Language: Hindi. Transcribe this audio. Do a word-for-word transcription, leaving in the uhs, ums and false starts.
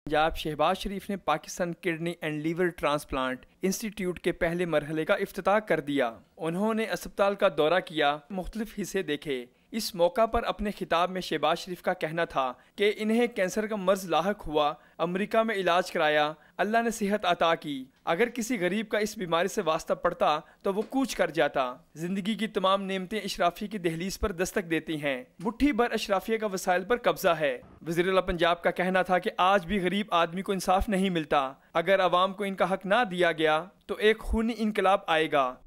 पंजाब शहबाज शरीफ ने Pakistan kidney and liver transplant institute के पहले मरहले का इफ्तिताह कर दिया। उन्होंने अस्पताल का दौरा किया, मुख्तलिफ हिस्से देखे। इस मौका पर अपने खिताब में शहबाज शरीफ का कहना था कि इन्हें कैंसर का मर्ज लाहक हुआ, अमेरिका में इलाज कराया, अल्लाह ने सेहत अता की। अगर किसी गरीब का इस बीमारी से वास्ता पड़ता तो वो कूच कर जाता। जिंदगी की तमाम नेमतें अशराफिया की दहलीज पर दस्तक देती हैं। मुट्ठी भर अशराफिया का वसाइल पर कब्जा है। वज़ीर आला पंजाब का कहना था कि आज भी गरीब आदमी को इंसाफ नहीं मिलता। अगर अवाम को इनका हक ना दिया गया तो एक खूनी इनकलाब आएगा।